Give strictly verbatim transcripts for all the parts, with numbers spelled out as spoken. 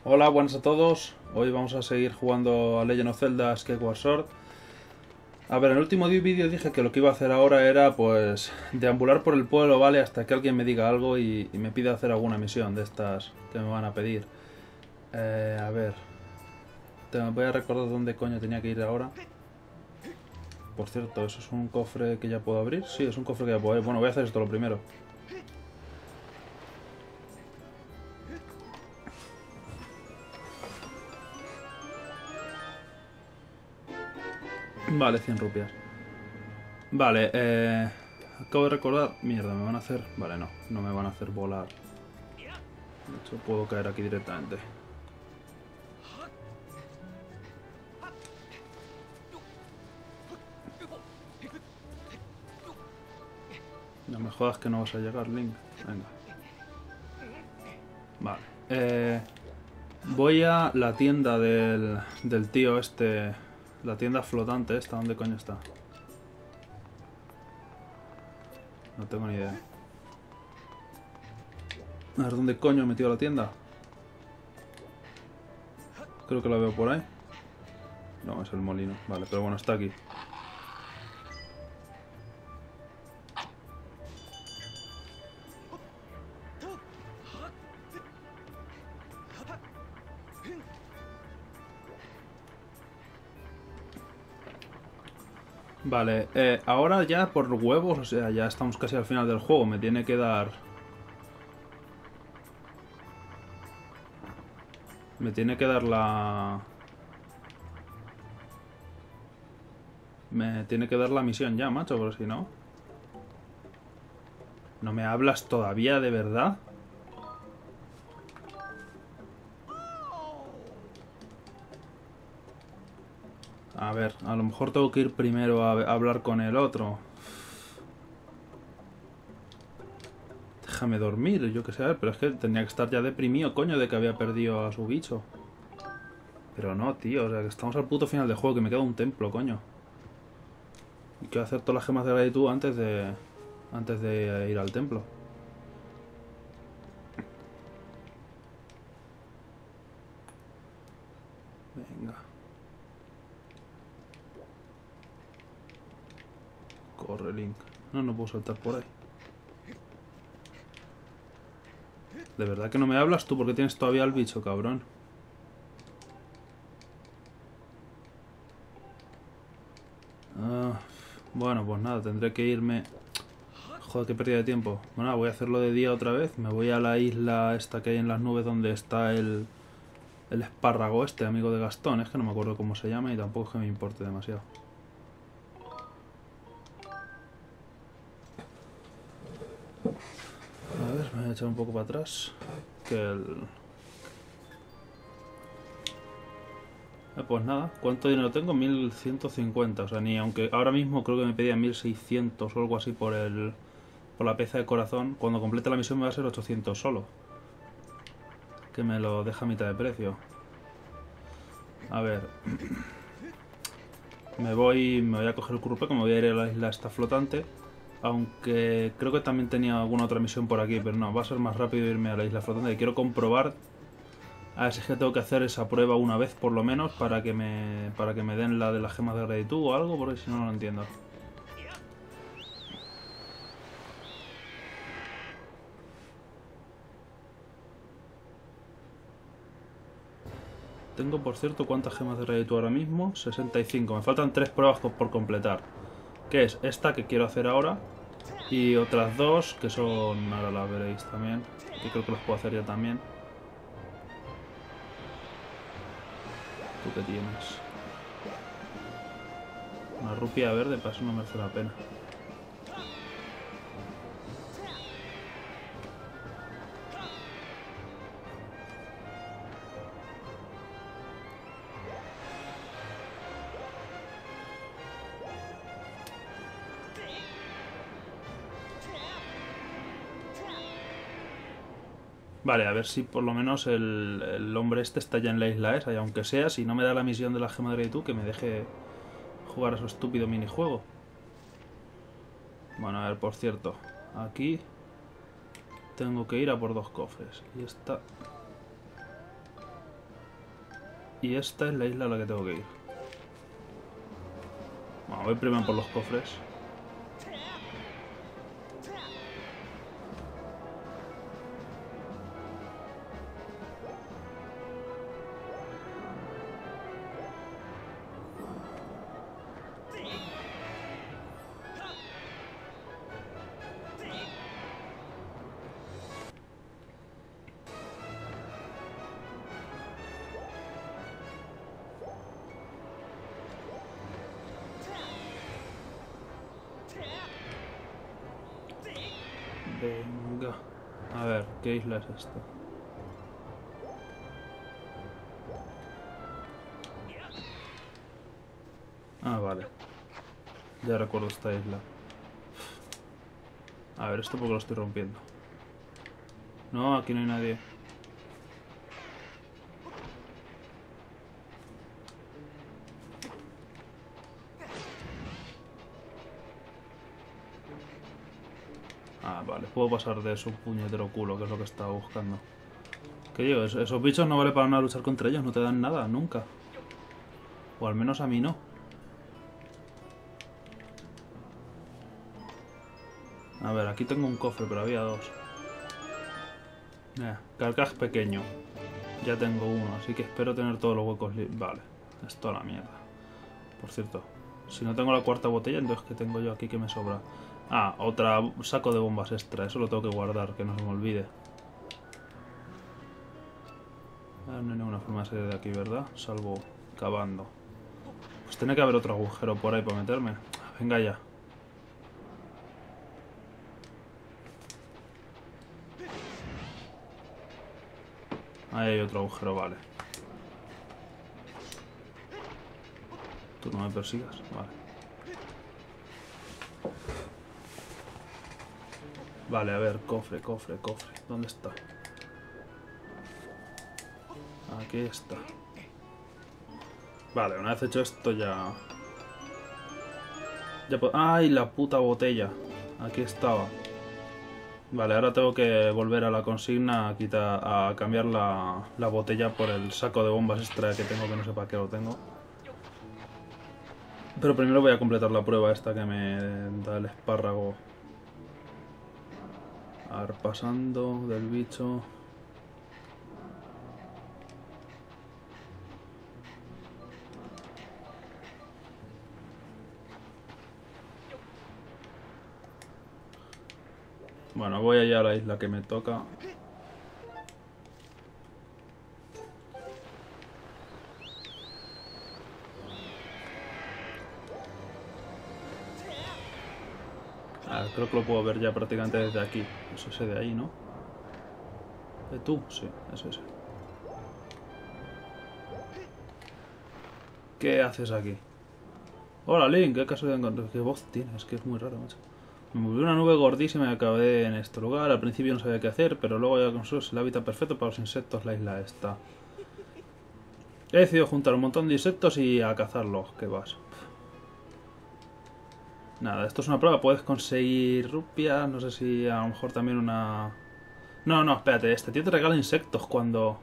Hola, buenas a todos. Hoy vamos a seguir jugando a Legend of Zelda Skyward Sword. A ver, en el último vídeo dije que lo que iba a hacer ahora era, pues, deambular por el pueblo, ¿vale? Hasta que alguien me diga algo y, y me pida hacer alguna misión de estas que me van a pedir. Eh, a ver. Te voy a recordar dónde coño tenía que ir ahora. Por cierto, ¿eso es un cofre que ya puedo abrir? Sí, es un cofre que ya puedo abrir. Bueno, voy a hacer esto lo primero. Vale, cien rupias. Vale, eh... acabo de recordar... Mierda, ¿me van a hacer...? Vale, no, no me van a hacer volar. De hecho, puedo caer aquí directamente. No me jodas que no vas a llegar, Link. Venga. Vale. Eh, voy a la tienda del, del tío este... La tienda flotante esta. ¿Dónde coño está? No tengo ni idea. A ver, ¿dónde coño he metido la tienda? Creo que la veo por ahí. No, es el molino. Vale, pero bueno, está aquí. Vale, eh, ahora ya por huevos, o sea, ya estamos casi al final del juego. Me tiene que dar... Me tiene que dar la... Me tiene que dar la misión ya, macho, pero si no... ¿No me hablas todavía, de verdad? A ver, a lo mejor tengo que ir primero a, a hablar con el otro. Déjame dormir, yo que sé, a ver, pero es que tenía que estar ya deprimido, coño, de que había perdido a su bicho. Pero no, tío, o sea, que estamos al puto final del juego, que me queda un templo, coño. Y quiero hacer todas las gemas de gratitud antes de... Antes de ir al templo. Venga. Corre, Link. No, no puedo saltar por ahí. ¿De verdad que no me hablas tú? Porque tienes todavía al bicho, cabrón. Ah, bueno, pues nada, tendré que irme... Joder, qué pérdida de tiempo. Bueno, voy a hacerlo de día otra vez. Me voy a la isla esta que hay en las nubes donde está el... El espárrago este, amigo de Gastón. Es que no me acuerdo cómo se llama y tampoco es que me importe demasiado. A ver, me voy a echar un poco para atrás. Que el... Eh, pues nada, ¿cuánto dinero tengo? mil ciento cincuenta, o sea, ni aunque ahora mismo creo que me pedía mil seiscientos o algo así por el... Por la pieza de corazón. Cuando complete la misión me va a ser ochocientos solo. Que me lo deja a mitad de precio. A ver... Me voy, me voy a coger el currupeco, me voy a ir a la isla esta flotante. Aunque creo que también tenía alguna otra misión por aquí, pero no, va a ser más rápido irme a la isla flotante. Quiero comprobar... A ver si es que tengo que hacer esa prueba una vez por lo menos para que me para que me den la de las gemas de gratitud o algo, porque si no, no lo entiendo. Tengo, por cierto, ¿cuántas gemas de gratitud ahora mismo? sesenta y cinco. Me faltan tres pruebas por completar. Que es esta que quiero hacer ahora y otras dos que son... Ahora las veréis también. Que creo que las puedo hacer ya también. ¿Tú qué tienes? Una rupia verde, para eso no merece la pena. Vale, a ver si por lo menos el, el hombre este está ya en la isla esa. Y aunque sea, si no me da la misión de la gema de gratitud, que me deje jugar a su estúpido minijuego. Bueno, a ver, por cierto, aquí tengo que ir a por dos cofres. Y esta... Y esta es la isla a la que tengo que ir. Bueno, voy primero por los cofres. Venga. A ver, ¿qué isla es esta? Ah, vale. Ya recuerdo esta isla. A ver, ¿esto por qué lo estoy rompiendo? No, aquí no hay nadie. Ah, vale, puedo pasar de su puñetero culo, que es lo que estaba buscando. ¿Qué digo? Es- esos bichos no vale para nada luchar contra ellos, no te dan nada, nunca. O al menos a mí no. A ver, aquí tengo un cofre, pero había dos. Eh, carcaj pequeño. Ya tengo uno, así que espero tener todos los huecos libres. Vale, es toda la mierda. Por cierto, si no tengo la cuarta botella, entonces ¿qué tengo yo aquí que me sobra? Ah, otra saco de bombas extra, eso lo tengo que guardar, que no se me olvide. Ah, no hay ninguna forma de salir de aquí, ¿verdad? Salvo cavando. Pues tiene que haber otro agujero por ahí para meterme. Venga ya. Ahí hay otro agujero, vale. Tú no me persigas, vale. Vale, a ver, cofre, cofre, cofre. ¿Dónde está? Aquí está. Vale, una vez hecho esto ya... ya puedo... ¡Ay, la puta botella! Aquí estaba. Vale, ahora tengo que volver a la consigna a, quitar, a cambiar la, la botella por el saco de bombas extra que tengo, que no sé para qué lo tengo. Pero primero voy a completar la prueba esta que me da el espárrago. A ver, pasando del bicho. Bueno, voy allá a la isla que me toca. A ver, creo que lo puedo ver ya prácticamente desde aquí. Es ese de ahí, ¿no? ¿De tú? Sí, es ese. ¿Qué haces aquí? Hola, Link, qué caso de encontrar. ¿Qué voz tienes? Que es muy raro, macho. Me moví una nube gordísima y acabé en este lugar. Al principio no sabía qué hacer, pero luego ya con es el hábitat perfecto para los insectos. La isla esta. He decidido juntar un montón de insectos y a cazarlos. ¿Qué vas? Nada, esto es una prueba. Puedes conseguir rupias. No sé si a lo mejor también una... No, no, espérate. Este tío te regala insectos cuando...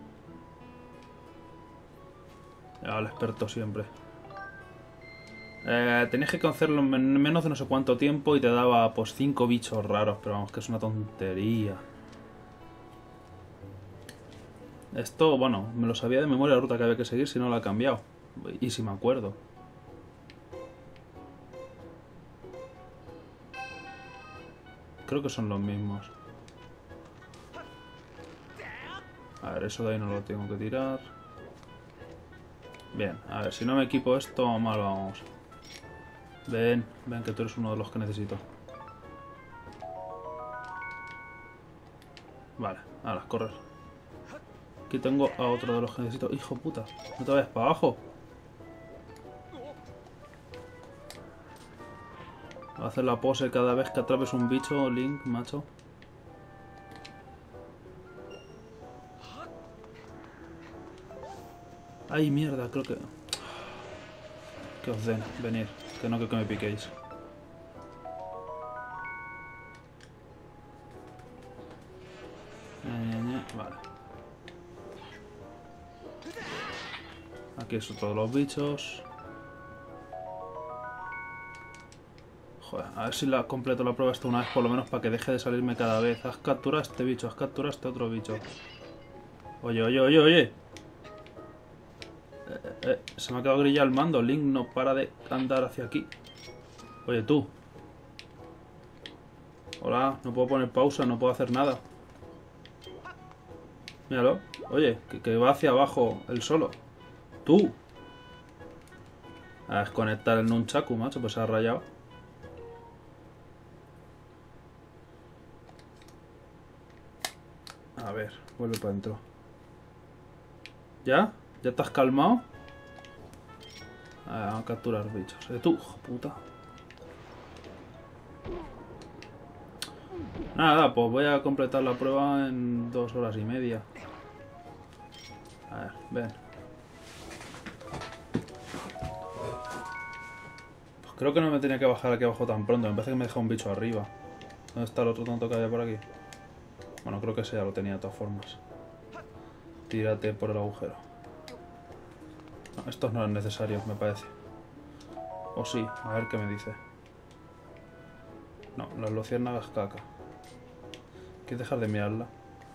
Ya, el experto siempre. Eh, tenías que conocerlo en menos de no sé cuánto tiempo y te daba pues cinco bichos raros, pero vamos, que es una tontería. Esto, bueno, me lo sabía de memoria la ruta que había que seguir si no la he cambiado. Y si me acuerdo. Creo que son los mismos. A ver, eso de ahí no lo tengo que tirar. Bien, a ver, si no me equipo esto, mal vamos. Ven, ven que tú eres uno de los que necesito. Vale, ahora, correr. Aquí tengo a otro de los que necesito. Hijo puta, no te vayas para abajo. Va a hacer la pose cada vez que atrapes un bicho, Link, macho. Ay, mierda, creo que... Que os den, venir. Que no creo que me piquéis. Vale. Aquí son todos los bichos. Joder, a ver si la completo la prueba esta una vez por lo menos para que deje de salirme cada vez. Has capturado a este bicho, has capturado a este otro bicho. Oye, oye, oye, oye. Eh, eh, se me ha quedado grillado el mando. Link no para de andar hacia aquí. Oye, tú. Hola, no puedo poner pausa, no puedo hacer nada. Míralo. Oye, que, que va hacia abajo él solo. Tú. A desconectar el nunchaku, macho, pues se ha rayado. A ver, vuelve para adentro. ¿Ya? ¿Ya te has calmado? A ver, vamos a capturar bichos. Eh, tú, puta. Nada, pues voy a completar la prueba en dos horas y media. A ver, ven. Pues creo que no me tenía que bajar aquí abajo tan pronto. Me parece que me deja un bicho arriba. ¿Dónde está el otro tonto que había por aquí? Bueno, creo que ese ya lo tenía de todas formas. Tírate por el agujero. No, estos no eran necesarios, me parece. O sí, a ver qué me dice. No, las luciérnagas caca. ¿Quieres dejar de mirarla?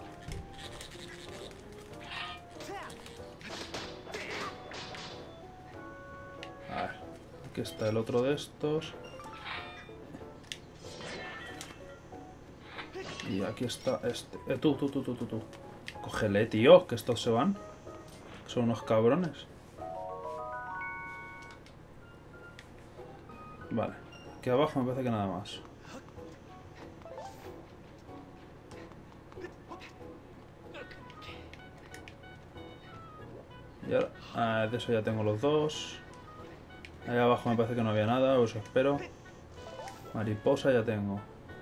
A ver, aquí está el otro de estos. Y aquí está este. Eh, tú, tú, tú, tú, tú, tú. Cógele, tío, que estos se van. Son unos cabrones. Vale. Aquí abajo me parece que nada más. Y ahora, ah, de eso ya tengo los dos. Ahí abajo me parece que no había nada, os espero. Mariposa ya tengo.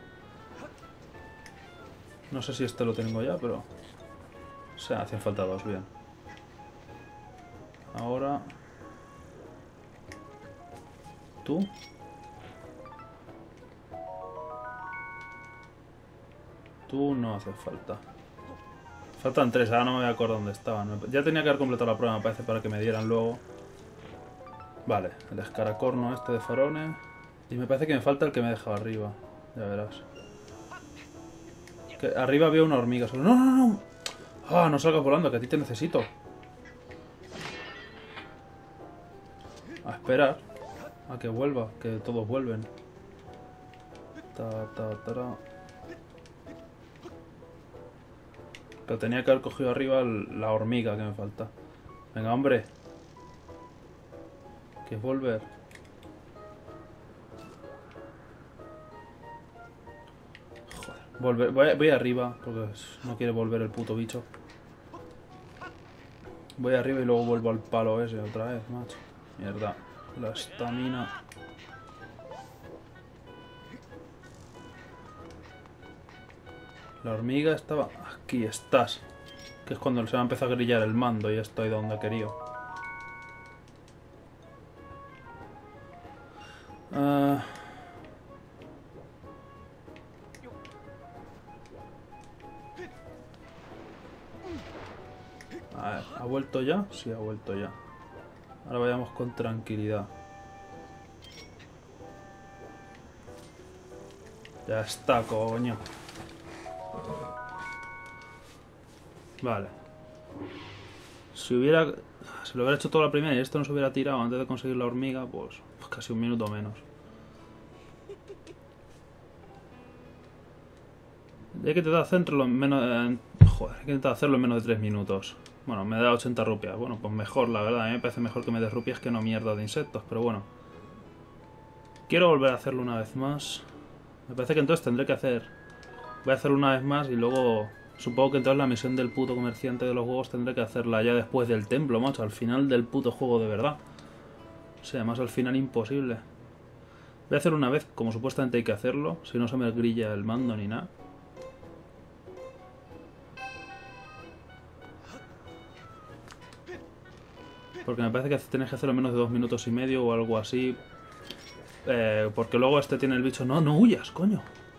No sé si este lo tengo ya, pero... O sea, hacían falta dos, bien. Ahora... ¿Tú? Tú no hace falta. Faltan tres, ahora no me voy a acordar dónde estaban. Ya tenía que haber completado la prueba, me parece, para que me dieran luego. Vale, el escaracorno este de farones. Y me parece que me falta el que me he dejado arriba. Ya verás. Que arriba había una hormiga solo. ¡No, no, no! ¡Ah, no salgas volando, que a ti te necesito! A esperar. A que vuelva, que todos vuelven. Ta, ta, ta. Pero tenía que haber cogido arriba la hormiga que me falta. Venga, hombre. Que es volver. Joder. Volver. Voy, voy arriba, porque no quiere volver el puto bicho. Voy arriba y luego vuelvo al palo ese otra vez, macho. Mierda. La estamina. La hormiga estaba... Aquí estás. Que es cuando se va a empezar a grillar el mando y estoy donde he querido. Uh... A ver, ¿ha vuelto ya? Sí, ha vuelto ya. Ahora vayamos con tranquilidad. Ya está, coño. Vale. Si hubiera... Si lo hubiera hecho toda la primera y esto no se hubiera tirado antes de conseguir la hormiga, pues, pues casi un minuto menos. Hay que intentar hacerlo en menos... Eh, joder, hay que intentar hacerlo en menos de tres minutos. Bueno, me da ochenta rupias. Bueno, pues mejor, la verdad. A mí me parece mejor que me des rupias que no mierda de insectos, pero bueno. Quiero volver a hacerlo una vez más. Me parece que entonces tendré que hacer... Voy a hacerlo una vez más y luego... Supongo que entonces la misión del puto comerciante de los huevos tendré que hacerla ya después del templo, macho. Al final del puto juego de verdad. O sea, más al final imposible. Voy a hacerlo una vez como supuestamente hay que hacerlo. Si no se me grilla el mando ni nada. Porque me parece que tenés que hacerlo en menos de dos minutos y medio o algo así. Eh, porque luego este tiene el bicho... No, no huyas, coño.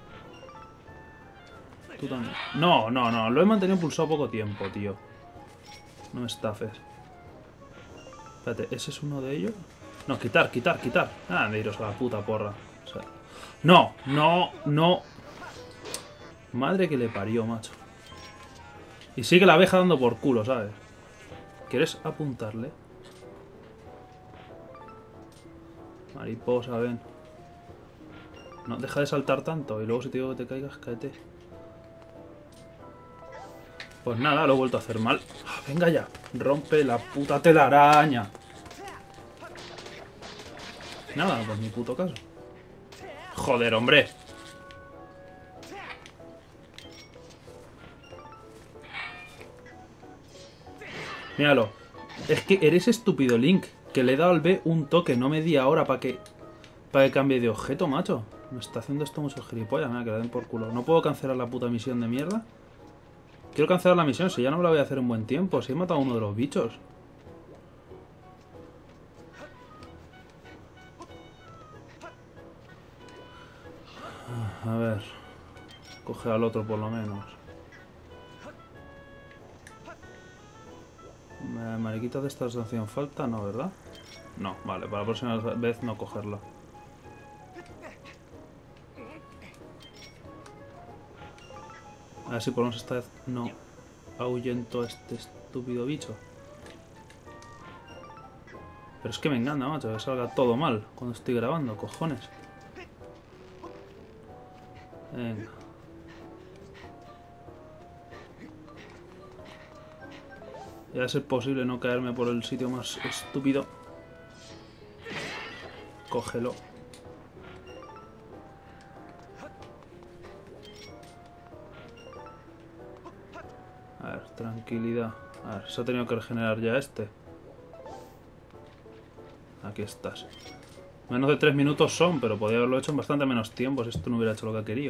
Tú también. No, no, no. Lo he mantenido pulsado poco tiempo, tío. No me estafes. Espérate, ¿ese es uno de ellos? No, quitar, quitar, quitar. Ah, de iros a la puta porra. O sea, no, no, no. Madre que le parió, macho. Y sigue la abeja dando por culo, ¿sabes? ¿Quieres apuntarle? Mariposa, ven. No, deja de saltar tanto. Y luego si te digo que te caigas, cáete. Pues nada, lo he vuelto a hacer mal. Ah, venga ya. Rompe la puta telaraña. Nada, pues ni puto caso. Joder, hombre. Míralo. Es que eres estúpido, Link. Que le he dado al B un toque. No me di ahora para que... Para que cambie de objeto, macho. Me está haciendo esto mucho gilipollas. Mira, que le den por culo. ¿No puedo cancelar la puta misión de mierda? Quiero cancelar la misión. Si ya no me la voy a hacer en buen tiempo. Si he matado a uno de los bichos. A ver. Coge al otro por lo menos. Mariquitas de estas hacían falta, ¿no, verdad? No, vale, para la próxima vez no cogerlo. A ver si por lo menos esta vez no ahuyento a este estúpido bicho. Pero es que me encanta, macho, que salga todo mal cuando estoy grabando, cojones. Venga. Y a ser posible no caerme por el sitio más estúpido. Cógelo. A ver, tranquilidad. A ver, se ha tenido que regenerar ya este. Aquí estás. Menos de tres minutos son, pero podría haberlo hecho en bastante menos tiempo si esto no hubiera hecho lo que ha querido.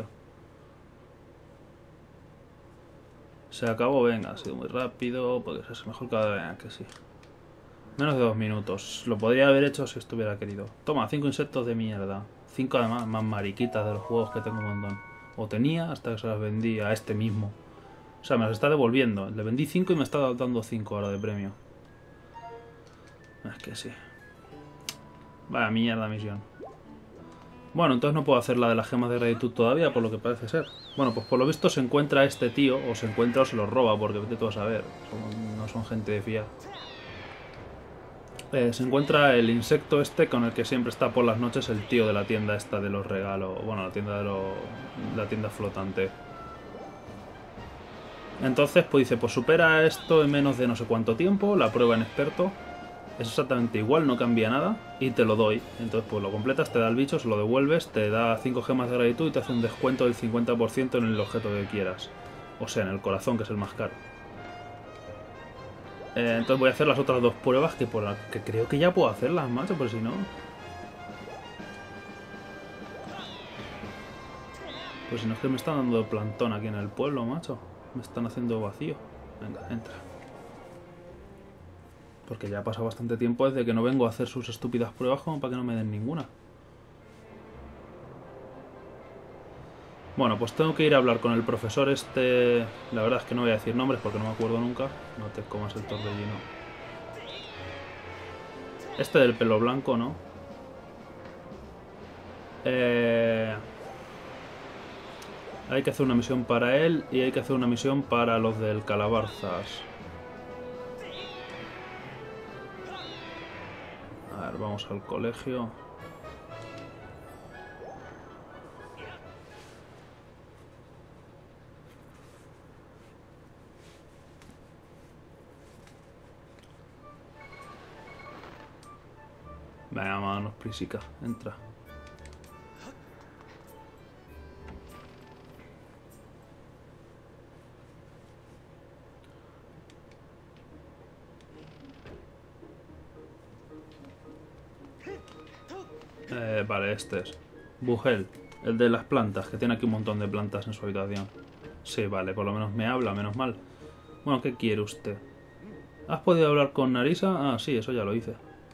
Se acabó, venga, ha sido muy rápido, puede ser mejor cada vez, que sí. Menos de dos minutos. Lo podría haber hecho si estuviera querido. Toma, cinco insectos de mierda. Cinco además más mariquitas de los juegos que tengo un montón. O tenía hasta que se las vendí a este mismo. O sea, me las está devolviendo. Le vendí cinco y me está dando cinco ahora de premio. Es que sí. Vaya mierda misión. Bueno, entonces no puedo hacer la de las gemas de gratitud todavía, por lo que parece ser. Bueno, pues por lo visto se encuentra este tío, o se encuentra o se lo roba, porque vete tú a saber. Son, no son gente de fiar. Eh, se encuentra el insecto este con el que siempre está por las noches el tío de la tienda esta de los regalos. Bueno, la tienda de los, la tienda flotante. Entonces, pues dice, pues supera esto en menos de no sé cuánto tiempo, la prueba en experto. Es exactamente igual, no cambia nada y te lo doy. Entonces pues lo completas, te da el bicho, se lo devuelves, te da cinco gemas de gratitud y te hace un descuento del cincuenta por ciento en el objeto que quieras. O sea, en el corazón, que es el más caro. Eh, entonces voy a hacer las otras dos pruebas que, por la, que creo que ya puedo hacerlas, macho, pero si no... Pues si no es que me están dando plantón aquí en el pueblo, macho. Me están haciendo vacío. Venga, entra. Porque ya ha pasado bastante tiempo desde que no vengo a hacer sus estúpidas pruebas como para que no me den ninguna. Bueno, pues tengo que ir a hablar con el profesor este... La verdad es que no voy a decir nombres porque no me acuerdo nunca. No te comas el torbellino. Este del pelo blanco, ¿no? Eh... Hay que hacer una misión para él y hay que hacer una misión para los del Calabarzas. A ver, vamos al colegio. Venga, manos, prisica, entra. Eh, vale, este es Bugel, el de las plantas, que tiene aquí un montón de plantas en su habitación. Sí, vale, por lo menos me habla, menos mal. Bueno, ¿qué quiere usted? ¿Has podido hablar con Narisa? Ah, sí, eso ya lo hice.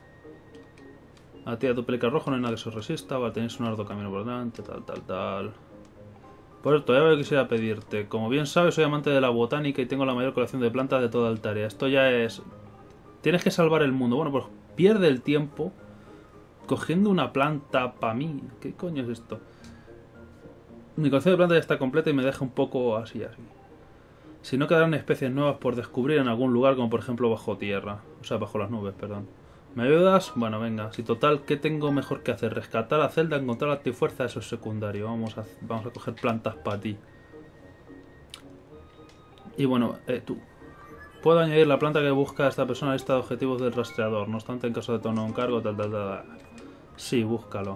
A ti, a tu pelica rojo no hay nada que se resista, vale, tenéis un arduo camino por delante, tal, tal, tal. Por cierto, ya quisiera pedirte. Como bien sabes, soy amante de la botánica y tengo la mayor colección de plantas de toda Altaria. Esto ya es... Tienes que salvar el mundo. Bueno, pues pierde el tiempo cogiendo una planta para mí. ¿Qué coño es esto? Mi colección de plantas ya está completa y me deja un poco así, así. Si no quedarán especies nuevas por descubrir en algún lugar, como por ejemplo bajo tierra. O sea, bajo las nubes, perdón. ¿Me ayudas? Bueno, venga. Si total, ¿qué tengo mejor que hacer? Rescatar a Zelda, encontrar la Trifuerza, eso es secundario. Vamos a, vamos a coger plantas para ti. Y bueno, eh, tú. Puedo añadir la planta que busca esta persona a la lista de objetivos del rastreador. No obstante, en caso de tomar un cargo, tal, tal, tal. Sí, búscalo.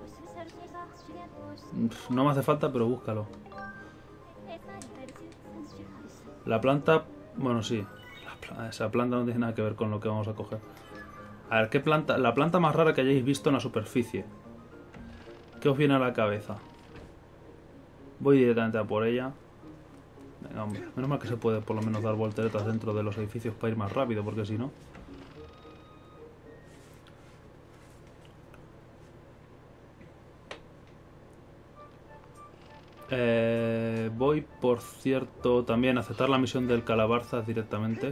No me hace falta, pero búscalo. La planta... Bueno, sí. La, esa planta no tiene nada que ver con lo que vamos a coger. A ver, ¿qué planta? La planta más rara que hayáis visto en la superficie. ¿Qué os viene a la cabeza? Voy directamente a por ella. Venga, hombre. Menos mal que se puede por lo menos dar volteretas dentro de los edificios para ir más rápido, porque si no... Eh, voy, por cierto, también a aceptar la misión del Calabarzas directamente.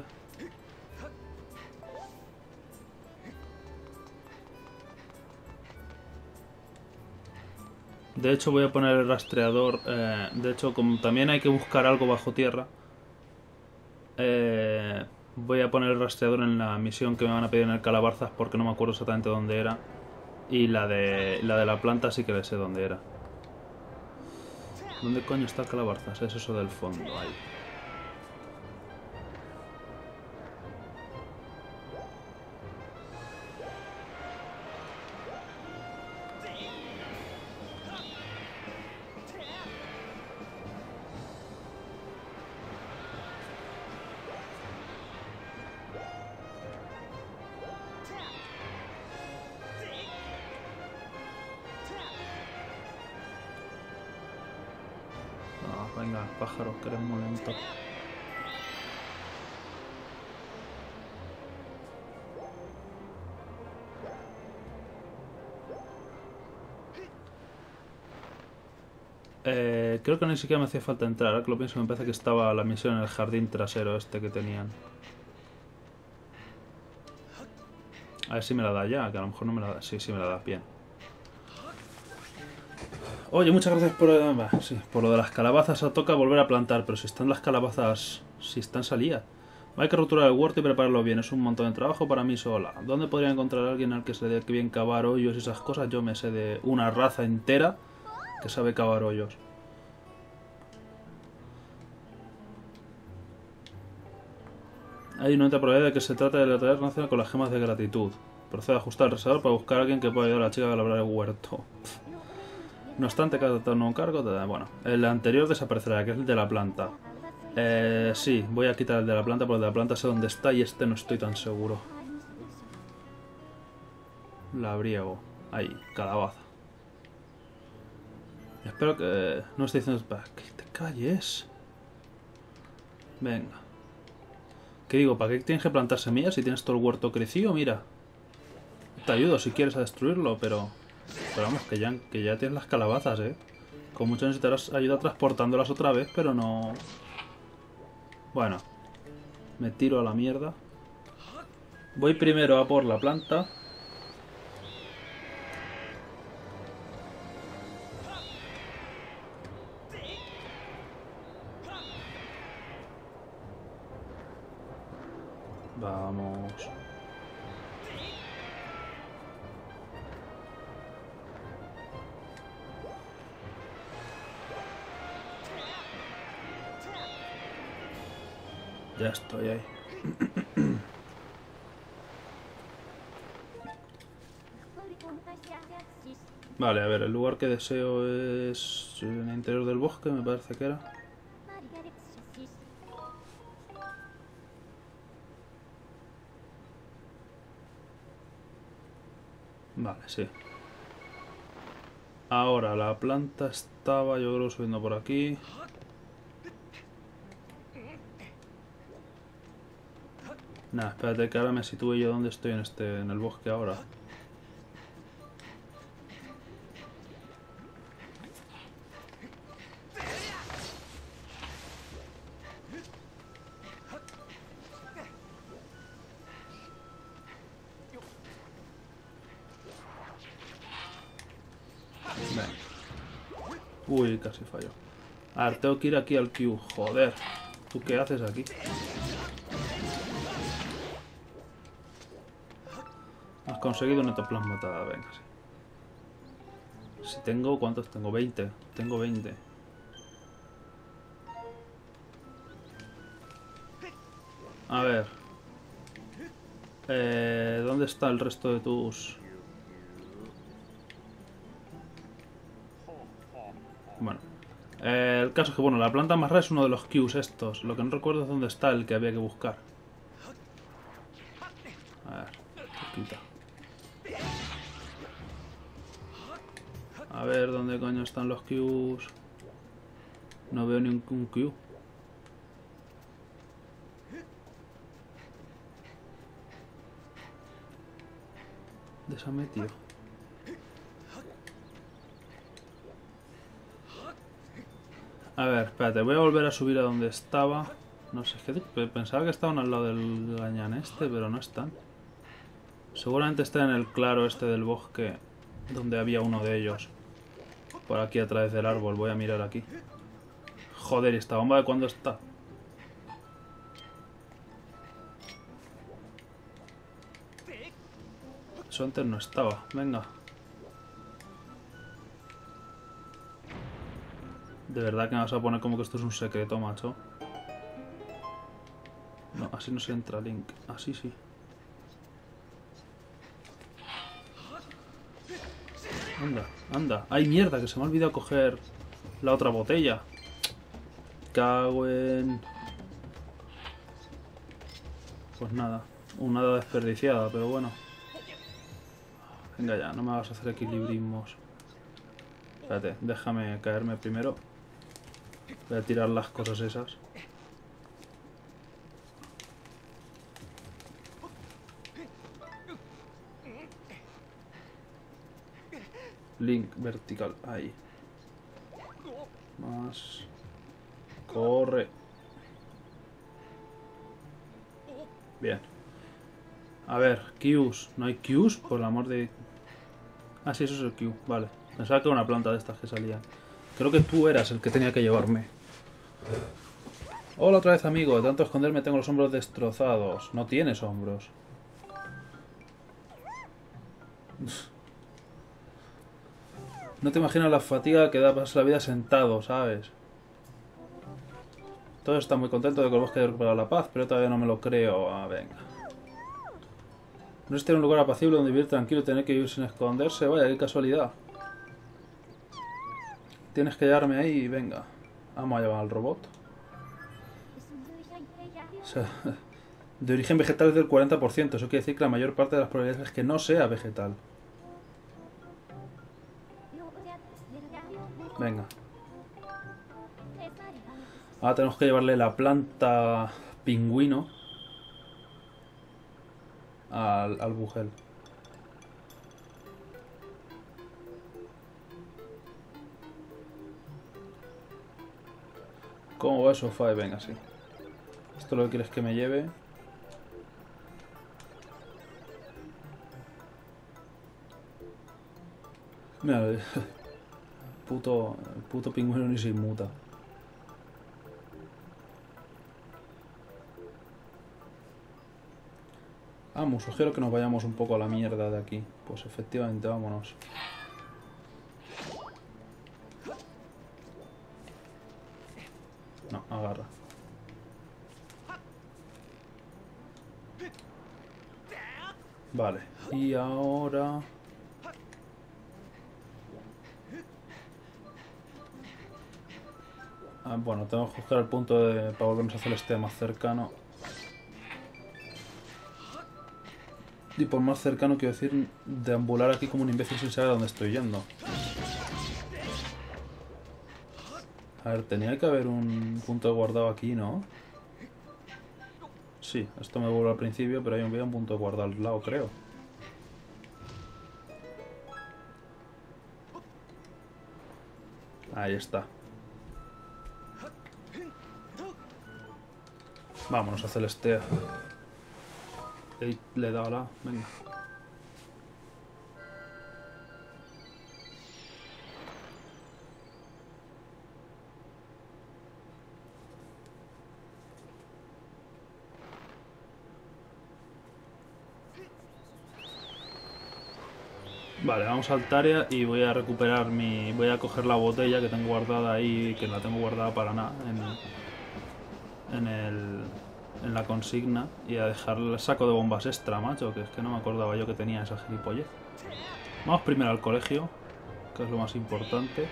De hecho voy a poner el rastreador. Eh, de hecho, como también hay que buscar algo bajo tierra, eh, voy a poner el rastreador en la misión que me van a pedir en el Calabarzas, porque no me acuerdo exactamente dónde era. Y la de la, de la planta sí que le sé dónde era. ¿Dónde coño está el Calabarzas? Es eso del fondo, ahí. No, venga, pájaro, que eres muy lento. Eh, creo que ni siquiera me hacía falta entrar. Ahora que lo pienso, me parece que estaba la misión en el jardín trasero este que tenían. A ver si me la da ya, que a lo mejor no me la da. Sí, sí me la da, bien. Oye, muchas gracias por, eh, sí, por lo de las calabazas. Toca volver a plantar, pero si están las calabazas... Si están salidas. Hay que roturar el huerto y prepararlo bien. Es un montón de trabajo para mí sola. ¿Dónde podría encontrar a alguien al que se le dé bien cavar hoyos y esas cosas? Yo me sé de una raza entera que sabe cavar hoyos. Hay una alta probabilidad de que se trate de la tarea relacionada con las gemas de gratitud. Procede a ajustar el resador para buscar a alguien que pueda ayudar a la chica a labrar el huerto. No obstante, cada turno un cargo... Bueno, el anterior desaparecerá, que es el de la planta. Eh, sí, voy a quitar el de la planta, porque el de la planta sé dónde está y este no estoy tan seguro. Labriego. Ahí, calabaza. Espero que... No estoy diciendo... Que te calles. Venga. ¿Qué digo? ¿Para qué tienes que plantar semillas si tienes todo el huerto crecido? Mira. Te ayudo si quieres a destruirlo, pero... Pero vamos, que ya, que ya tienes las calabazas, ¿eh? Con mucho necesitarás ayuda transportándolas otra vez, pero no... Bueno. Me tiro a la mierda. Voy primero a por la planta. Vamos. Ya estoy ahí. Vale, a ver, el lugar que deseo es en el interior del bosque, me parece que era. Vale, sí. Ahora, la planta estaba, yo creo, subiendo por aquí. Nah, espérate que ahora me sitúe yo donde estoy en este, en el bosque ahora. Uy, casi falló. A ver, tengo que ir aquí al Q. Joder. ¿Tú qué haces aquí? Has conseguido un etoplasmatada. Venga, sí. Si tengo... ¿Cuántos tengo? veinte. Tengo veinte. A ver. Eh, ¿Dónde está el resto de tus...? Bueno. Eh, el caso es que, bueno, la planta más rara es uno de los Qs estos. Lo que no recuerdo es dónde está el que había que buscar. A ver. Quita. A ver, ¿dónde coño están los Qs? No veo ningún Q. ¿Dónde se ha metido? A ver, espérate, voy a volver a subir a donde estaba. No sé, es que pensaba que estaban al lado del gañán este, pero no están. Seguramente está en el claro este del bosque, donde había uno de ellos. Por aquí a través del árbol, voy a mirar aquí. Joder, ¿y esta bomba de cuándo está? Eso antes no estaba, venga. De verdad que me vas a poner como que esto es un secreto, macho. No, así no se entra, Link. Así sí. Anda, anda. ¡Ay, mierda! Que se me ha olvidado coger la otra botella. Cago en... Pues nada. Una hada desperdiciada, pero bueno. Venga ya, no me vas a hacer equilibrismos. Espérate, déjame caerme primero. Voy a tirar las cosas esas. Link vertical, ahí. Más. Corre. Bien. A ver, Qs. ¿No hay Qs? Por el amor de... Ah, sí, eso es el Q. Vale. Pensaba que era una planta de estas que salían. Creo que tú eras el que tenía que llevarme. Hola otra vez, amigo. De tanto esconderme tengo los hombros destrozados. No tienes hombros. No te imaginas la fatiga que da pasar la vida sentado, ¿sabes? Todos están muy contentos de que el bosque haya recuperado la paz, pero todavía no me lo creo. Ah, venga. No es tener un lugar apacible donde vivir tranquilo y tener que vivir sin esconderse. Vaya, qué casualidad. Tienes que llevarme ahí y venga. Vamos a llevar al robot. O sea, de origen vegetal es del cuarenta por ciento. Eso quiere decir que la mayor parte de las probabilidades es que no sea vegetal. Venga. Ahora tenemos que llevarle la planta pingüino al, al bugel. ¿Cómo va el sofá? Venga, sí. Esto lo que quieres que me lleve. Mira, el puto, el puto pingüino ni se inmuta. Vamos, sugiero que nos vayamos un poco a la mierda de aquí. Pues efectivamente, vámonos. No, agarra. Vale, y ahora... Ah, bueno, tengo que buscar el punto de... para volvernos a hacer este más cercano. Y por más cercano quiero decir deambular aquí como un imbécil sin saber a dónde estoy yendo. A ver, tenía que haber un punto de guardado aquí, ¿no? Sí, esto me vuelve al principio, pero hay un, un punto de guardado al lado, creo. Ahí está. Vámonos a Celestea. Le he dado la... Venga. Vale, vamos a Altaria y voy a recuperar mi... Voy a coger la botella que tengo guardada ahí, que la tengo guardada para nada, en, en el... en la consigna, y a dejar el saco de bombas extra, macho, que es que no me acordaba yo que tenía esa gilipollez. Vamos primero al colegio, que es lo más importante.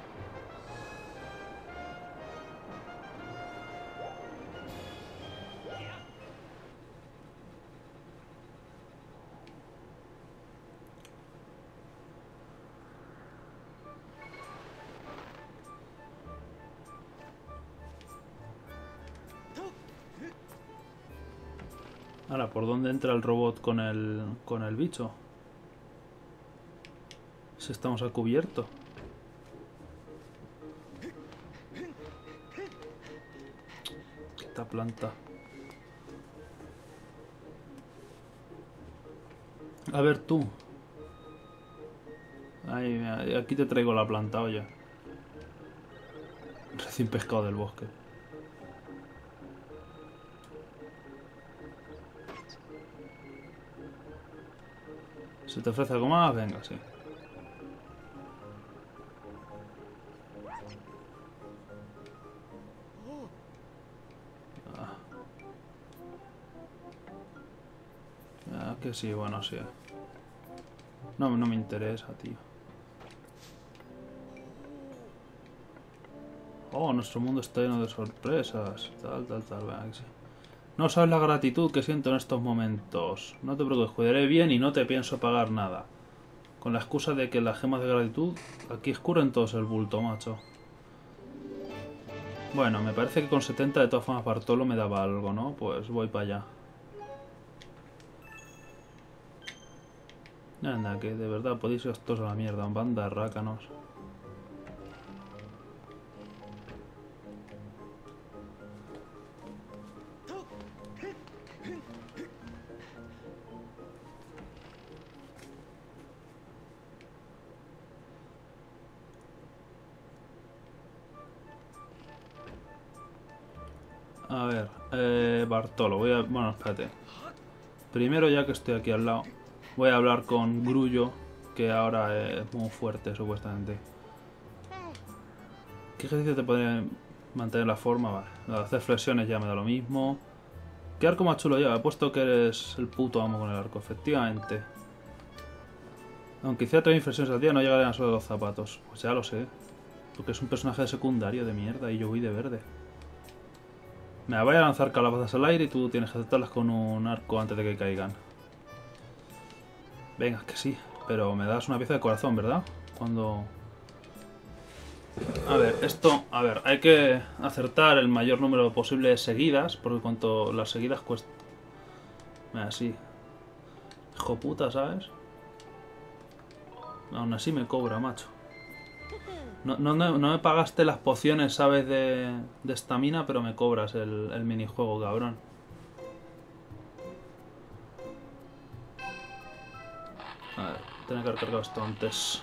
Ahora, ¿por dónde entra el robot con el, con el bicho? Si estamos a cubierto. Esta planta. A ver tú. Ahí, aquí te traigo la planta, oye. Recién pescado del bosque. ¿Se te ofrece algo más? Venga, sí. Ah. Ah, que sí, bueno, sí. No, no me interesa, tío. Oh, nuestro mundo está lleno de sorpresas. Tal, tal, tal. Venga, que sí. No sabes la gratitud que siento en estos momentos. No te preocupes, cuidaré bien y no te pienso pagar nada. Con la excusa de que las gemas de gratitud aquí escurren todos el bulto, macho. Bueno, me parece que con setenta de todas formas Bartolo me daba algo, ¿no? Pues voy para allá. Anda, que de verdad podéis ir todos a la mierda, banda de rácanos. A ver, eh, Bartolo, voy a... Bueno, espérate. Primero, ya que estoy aquí al lado, voy a hablar con Grullo, que ahora es muy fuerte, supuestamente. ¿Qué ejercicio te podría mantener la forma? Vale, lo de hacer flexiones ya me da lo mismo. ¿Qué arco más chulo lleva? He puesto que eres el puto amo con el arco, efectivamente. Aunque hiciera tres flexiones al día, no llegarían a solo los zapatos. Pues ya lo sé. Porque es un personaje de secundario de mierda y yo voy de verde. Me voy a lanzar calabazas al aire y tú tienes que aceptarlas con un arco antes de que caigan. Venga, que sí. Pero me das una pieza de corazón, ¿verdad? Cuando... A ver, esto... A ver, hay que acertar el mayor número posible de seguidas, porque cuanto las seguidas cuesta... Así. Hijo puta, ¿sabes? Aún así me cobra, macho. No, no, no me pagaste las pociones, ¿sabes? De estamina, pero me cobras el, el minijuego, cabrón. A ver, tengo que haber cargado esto antes.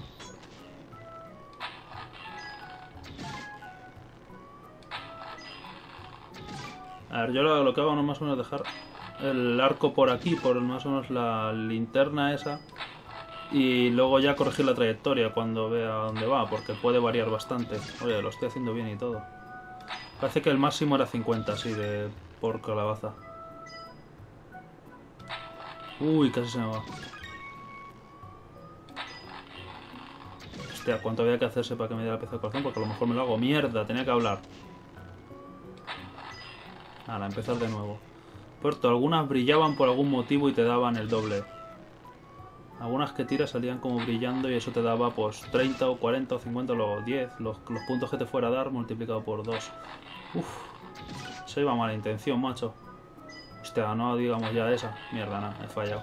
A ver, yo lo, lo que hago no más o menos dejar el arco por aquí, por más o menos la linterna esa. Y luego ya corregir la trayectoria cuando vea dónde va, porque puede variar bastante. Oye, lo estoy haciendo bien y todo. Parece que el máximo era cincuenta, así, de por calabaza. Uy, casi se me va. Hostia, ¿cuánto había que hacerse para que me diera la pieza de corazón? Porque a lo mejor me lo hago. Mierda, tenía que hablar. Ahora, empezar de nuevo. Puerto, algunas brillaban por algún motivo y te daban el doble. Algunas que tiras salían como brillando y eso te daba pues treinta o cuarenta o cincuenta o luego diez. Los, los puntos que te fuera a dar multiplicado por dos. Uff. Eso iba a mala intención, macho. Hostia, no digamos ya esa. Mierda, nada, he fallado.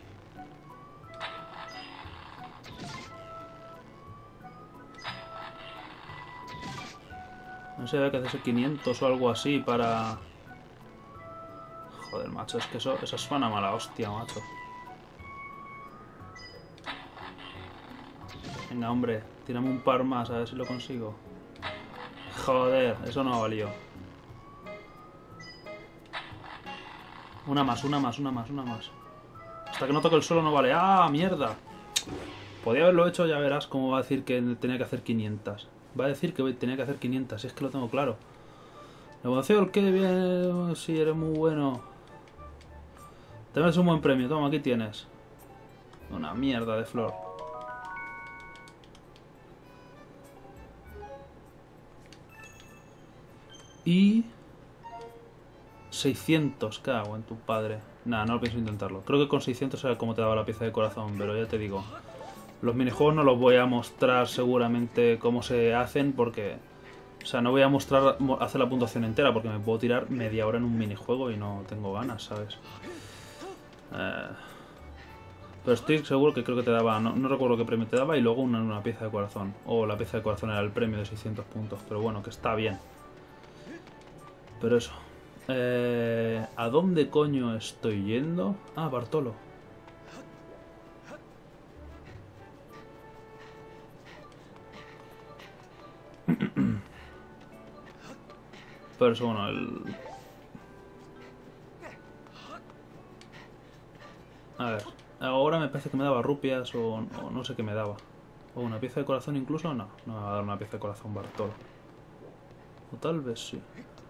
No sé, había que hacerse quinientos o algo así para... Joder, macho, es que eso, eso suena mala hostia, macho. Venga, hombre, tírame un par más, a ver si lo consigo. Joder, eso no ha valido. Una más, una más, una más, una más. Hasta que no toque el suelo no vale. ¡Ah, mierda! Podía haberlo hecho, ya verás cómo va a decir que tenía que hacer quinientas. Va a decir que tenía que hacer quinientas, si es que lo tengo claro. Negocio, qué bien, sí, eres muy bueno. Te ves un buen premio, toma, aquí tienes. Una mierda de flor. Y... seiscientos, cago en tu padre. Nah, no lo pienso intentarlo. Creo que con seiscientos era como te daba la pieza de corazón, pero ya te digo. Los minijuegos no los voy a mostrar seguramente cómo se hacen porque... O sea, no voy a mostrar hacer la puntuación entera porque me puedo tirar media hora en un minijuego y no tengo ganas, ¿sabes? Eh... Pero estoy seguro que creo que te daba... No, no recuerdo qué premio te daba y luego una, una pieza de corazón. O la pieza de corazón era el premio de seiscientos puntos. Pero bueno, que está bien. Pero eso... Eh, ¿A dónde coño estoy yendo? Ah, Bartolo. Pero eso, bueno, el... A ver, ahora me parece que me daba rupias o, o no sé qué me daba. O una pieza de corazón incluso, no. No me va a dar una pieza de corazón Bartolo. O tal vez sí.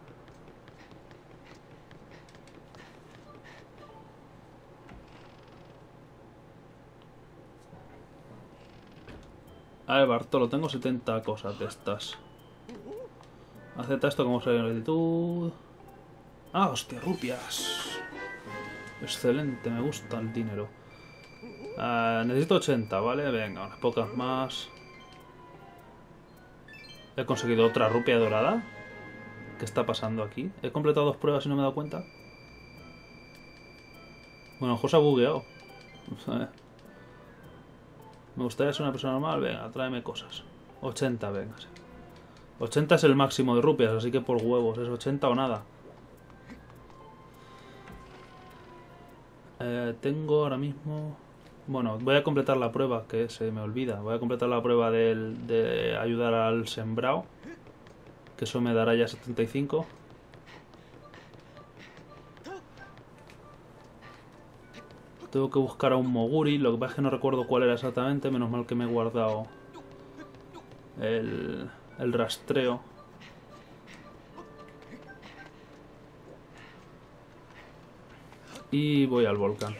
A ver, Bartolo, tengo setenta cosas de estas. Acepta esto como solicitud. Ah, hostia, rupias. Excelente, me gusta el dinero. Uh, necesito ochenta, ¿vale? Venga, unas pocas más. He conseguido otra rupia dorada. ¿Qué está pasando aquí? He completado dos pruebas y no me he dado cuenta. Bueno, José ha bugueado. Me gustaría ser una persona normal. Venga, tráeme cosas. ochenta, venga. Sí. ochenta es el máximo de rupias, así que por huevos. Es ochenta o nada. Eh, tengo ahora mismo... Bueno, voy a completar la prueba, que se me olvida. Voy a completar la prueba del, de ayudar al sembrado. Que eso me dará ya setenta y cinco. Tengo que buscar a un Moguri. Lo que pasa es que no recuerdo cuál era exactamente. Menos mal que me he guardado el, el rastreo. Y voy al volcán.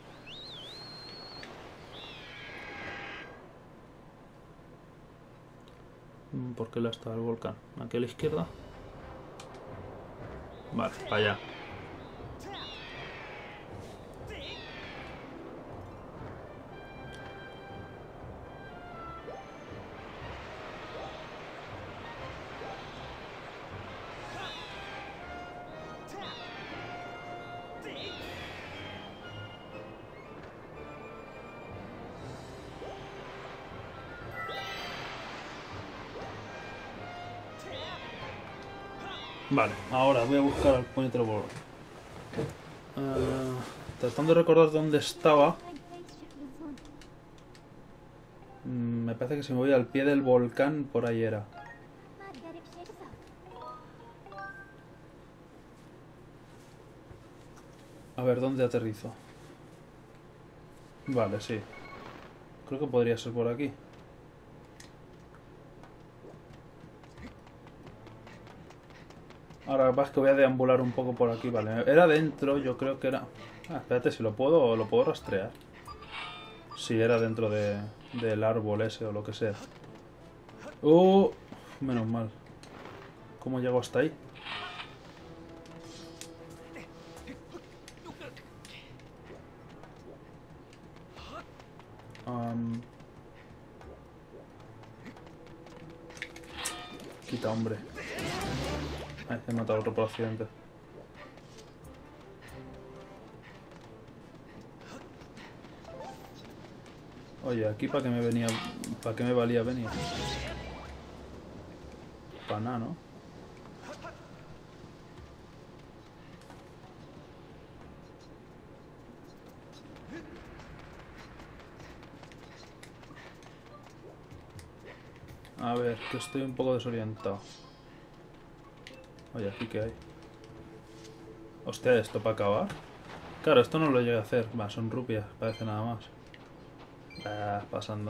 ¿Por qué la está el volcán? ¿Aquí a la izquierda? Vale, para allá. Vale, ahora voy a buscar al puñetero bolo. Uh, tratando de recordar dónde estaba. Mm, me parece que si me voy al pie del volcán, por ahí era. A ver, ¿dónde aterrizo? Vale, sí. Creo que podría ser por aquí. Ahora vas que voy a deambular un poco por aquí, vale. Era dentro, yo creo que era... Ah, espérate, si lo puedo, lo puedo rastrear. Si era dentro de, del árbol ese o lo que sea. Uh, menos mal. ¿Cómo llego hasta ahí? Um... Quita, hombre. Ay, he matado a otro por accidente. Oye, aquí para qué me venía... ¿Para qué me valía venir? Para nada, ¿no? A ver, que estoy un poco desorientado. Oye, ¿aquí qué hay? Hostia, ¿esto para acabar? Claro, esto no lo llegué a hacer. Va, son rupias, parece nada más. Ah, pasando.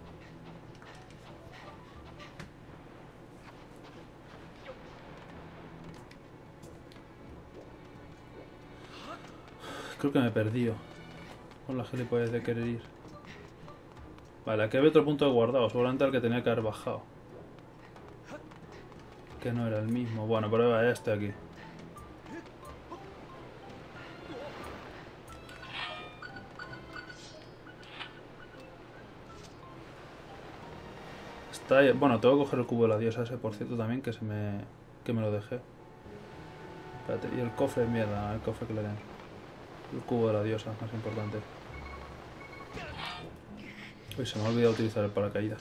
Creo que me he perdido con la gilipollez de querer ir. Vale, aquí había otro punto de guardado, seguramente el que tenía que haber bajado. Que no era el mismo. Bueno, pero era este aquí. Está ahí. Bueno, tengo que coger el cubo de la diosa ese, por cierto, también, que se me... que me lo dejé. Espérate, y el cofre, mierda, el cofre que le den. El cubo de la diosa, más importante. Uy, se me ha olvidado utilizar el paracaídas.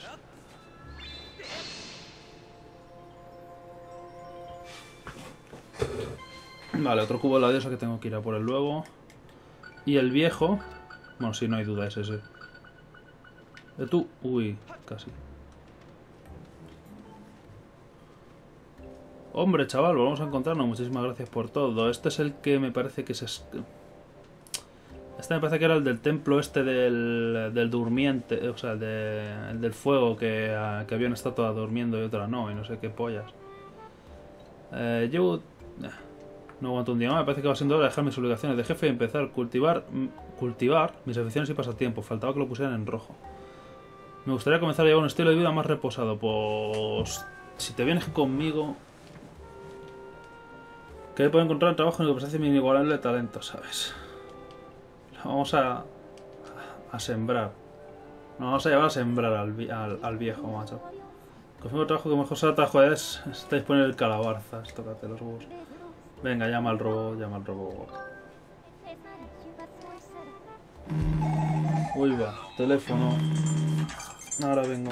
Vale, otro cubo de la diosa que tengo que ir a por él luego. Y el viejo... Bueno, sí, no hay duda, es ese. ¿De tú? Uy, casi. Hombre, chaval, volvemos a encontrarnos. Muchísimas gracias por todo. Este es el que me parece que es... Este me parece que era el del templo este del, del durmiente. O sea, el, de, el del fuego, que, que había una estatua durmiendo y otra no. Y no sé qué pollas. Eh, llevo... No aguanto un día más. Me parece que va siendo hora de dejar mis obligaciones de jefe y empezar a cultivar, cultivar mis aficiones y pasatiempos. Faltaba que lo pusieran en rojo. Me gustaría comenzar a llevar un estilo de vida más reposado. Pues... Si te vienes conmigo... Que puedo encontrar trabajo en el que presente mi inigualable talento, ¿sabes? Vamos a... A sembrar. Nos vamos a llevar a sembrar al, al, al viejo, macho. Confirmo el trabajo que mejor será trabajo es... Está disponible el calabazas. Tócate los huevos. Venga, llama al robot, llama al robot. Uy, va. Teléfono. Ahora vengo.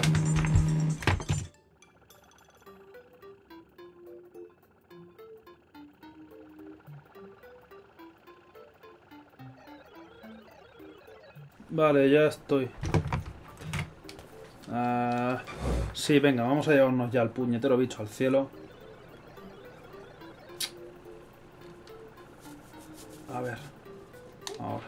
Vale, ya estoy. Uh, sí, venga, vamos a llevarnos ya al puñetero bicho al cielo. A ver. Ahora.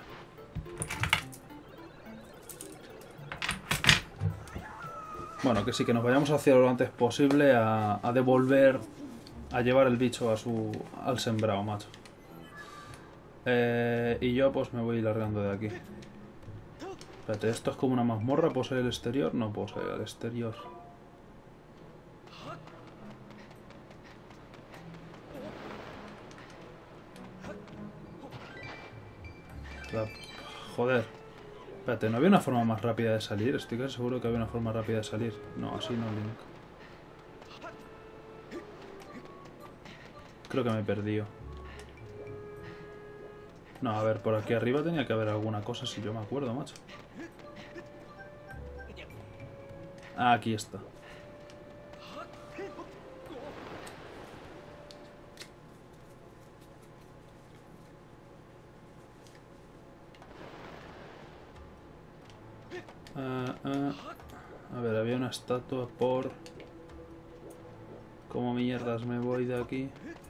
Bueno, que sí, que nos vayamos al cielo lo antes posible a, a devolver, a llevar el bicho a su, al sembrado, macho. Eh, y yo pues me voy largando de aquí. Espérate, esto es como una mazmorra. ¿Puedo salir al exterior? No puedo salir al exterior. La... Joder. Espérate, ¿no había una forma más rápida de salir? Estoy casi seguro que había una forma rápida de salir. No, así no, Link. Creo que me he perdido. No, a ver, por aquí arriba tenía que haber alguna cosa, si yo me acuerdo, macho. Ah, aquí está. Uh, uh. A ver, había una estatua por... ¿Cómo mierdas me voy de aquí?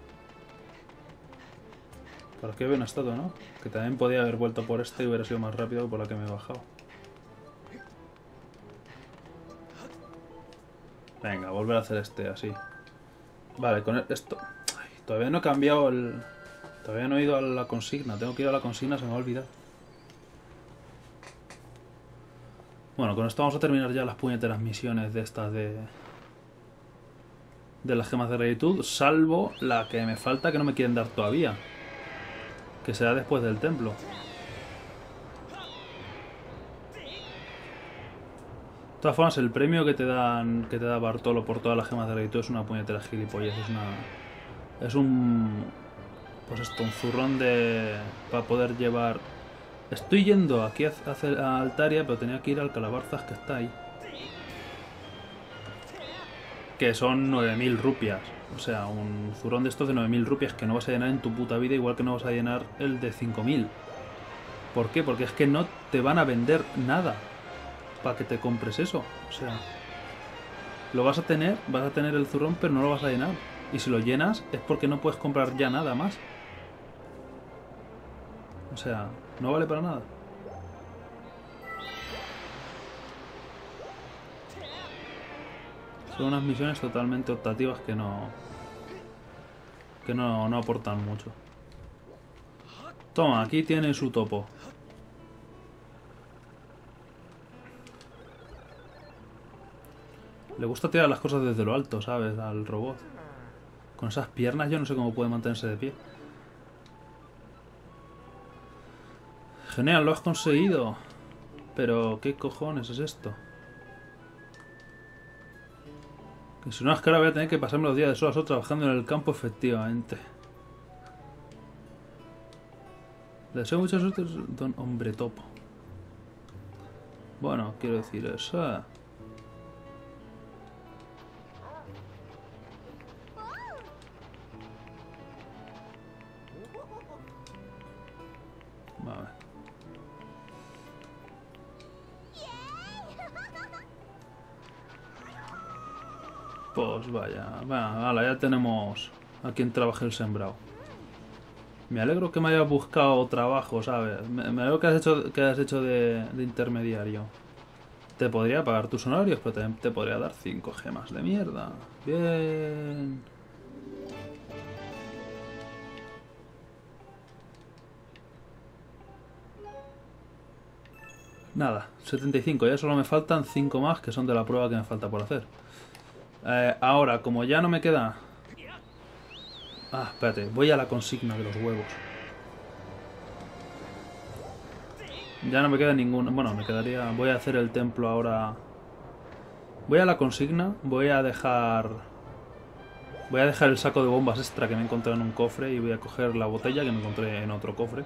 Por aquí había una estatua, ¿no? Que también podía haber vuelto por este y hubiera sido más rápido por la que me he bajado. Venga, volver a hacer este así. Vale, con esto... Ay, todavía no he cambiado el... Todavía no he ido a la consigna. Tengo que ir a la consigna, se me va a olvidar. Bueno, con esto vamos a terminar ya las puñeteras misiones de estas de... De las gemas de rectitud, salvo la que me falta que no me quieren dar todavía. Que será después del templo. De todas formas, el premio que te dan que te da Bartolo por todas las gemas de rectitud es una puñetera gilipollas. Es una... Es un... Pues esto, un zurrón de... Para poder llevar... Estoy yendo aquí a, a Altaria, pero tenía que ir al Calabazas que está ahí. Que son nueve mil rupias. O sea, un zurrón de estos de nueve mil rupias que no vas a llenar en tu puta vida, igual que no vas a llenar el de cinco mil. ¿Por qué? Porque es que no te van a vender nada para que te compres eso. O sea, lo vas a tener, vas a tener el zurrón, pero no lo vas a llenar. Y si lo llenas es porque no puedes comprar ya nada más. O sea, no vale para nada. Son unas misiones totalmente optativas que no... Que no, no aportan mucho. Toma, aquí tiene su topo. Le gusta tirar las cosas desde lo alto, ¿sabes? Al robot. Con esas piernas yo no sé cómo puede mantenerse de pie. Genial, lo has conseguido. Pero, ¿qué cojones es esto? Que si no es que ahora voy a tener que pasarme los días de sol a sol trabajando en el campo, efectivamente. Le deseo mucha suerte, don hombre topo. Bueno, quiero decir eso. Vale. Pues vaya, va, vale, ya tenemos a quien trabaje el sembrado. Me alegro que me hayas buscado trabajo, ¿sabes? Me, me alegro que has hecho, que has hecho de, de intermediario. Te podría pagar tus honorarios, pero también te podría dar cinco gemas de mierda. Bien. Nada, setenta y cinco. Ya solo me faltan cinco más que son de la prueba que me falta por hacer. Eh, ahora, como ya no me queda... Ah, espérate, voy a la consigna de los huevos. Ya no me queda ninguno. Bueno, me quedaría... Voy a hacer el templo ahora... Voy a la consigna, voy a dejar... Voy a dejar el saco de bombas extra que me encontré en un cofre y voy a coger la botella que me encontré en otro cofre.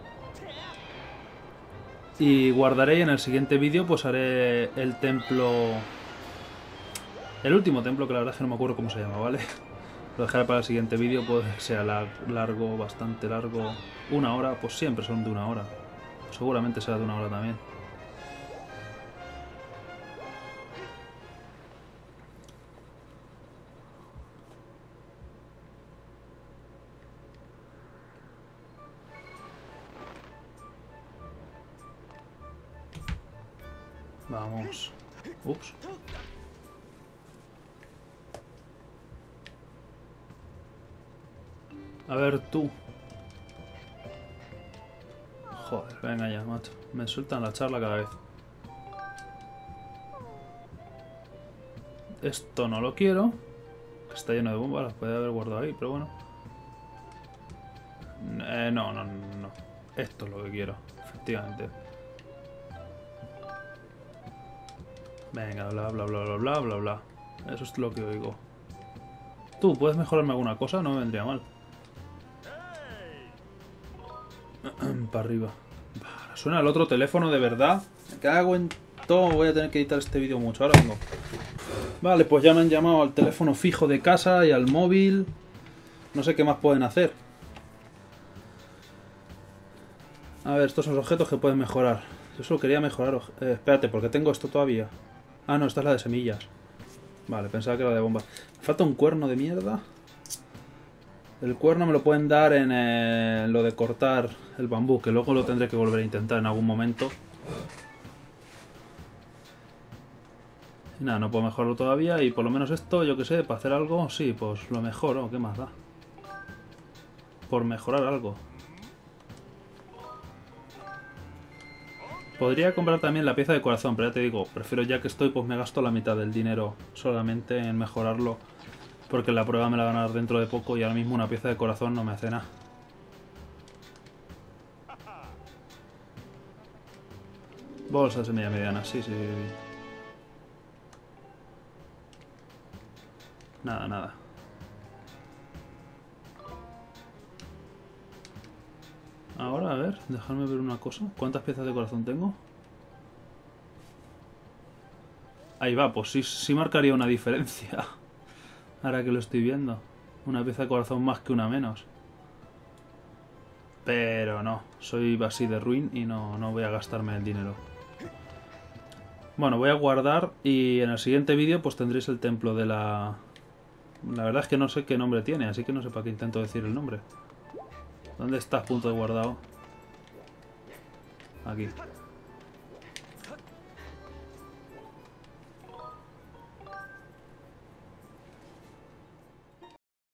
Y guardaré y en el siguiente vídeo pues haré el templo... El último templo, que la verdad es que no me acuerdo cómo se llama, ¿vale? Lo dejaré para el siguiente vídeo, pues sea largo, bastante largo. Una hora, pues siempre son de una hora. Seguramente será de una hora también. Vamos. Ups. A ver tú. Joder, venga ya, macho. Me sueltan la charla cada vez. Esto no lo quiero. Está lleno de bombas, las podría haber guardado ahí, pero bueno. Eh, no, no, no, no. Esto es lo que quiero, efectivamente. Venga, bla, bla, bla, bla, bla, bla, bla. Eso es lo que oigo. Tú, ¿puedes mejorarme alguna cosa? No me vendría mal. Para arriba. Suena el otro teléfono de verdad. Me cago en todo. Voy a tener que editar este vídeo mucho. Ahora vengo. Vale, pues ya me han llamado al teléfono fijo de casa y al móvil. No sé qué más pueden hacer. A ver, estos son los objetos que pueden mejorar. Yo solo quería mejorar... Eh, espérate, porque tengo esto todavía. Ah, no, esta es la de semillas. Vale, pensaba que era de bombas. Me falta un cuerno de mierda. El cuerno me lo pueden dar en eh, lo de cortar el bambú, que luego lo tendré que volver a intentar en algún momento. Y nada, no puedo mejorarlo todavía y por lo menos esto, yo que sé, para hacer algo, sí, pues lo mejoro, ¿qué más da? Por mejorar algo. Podría comprar también la pieza de corazón, pero ya te digo, prefiero ya que estoy, pues me gasto la mitad del dinero solamente en mejorarlo. Porque la prueba me la van a dar dentro de poco y ahora mismo una pieza de corazón no me hace nada. Bolsa de semilla mediana, sí, sí. Nada, nada. Ahora, a ver, dejadme ver una cosa. ¿Cuántas piezas de corazón tengo? Ahí va, pues sí, sí marcaría una diferencia. Ahora que lo estoy viendo. Una pieza de corazón más que una menos. Pero no, soy así de ruin y no, no voy a gastarme el dinero. Bueno, voy a guardar y en el siguiente vídeo pues tendréis el templo de la... La verdad es que no sé qué nombre tiene, así que no sé para qué intento decir el nombre. ¿Dónde está? Punto de guardado. Aquí.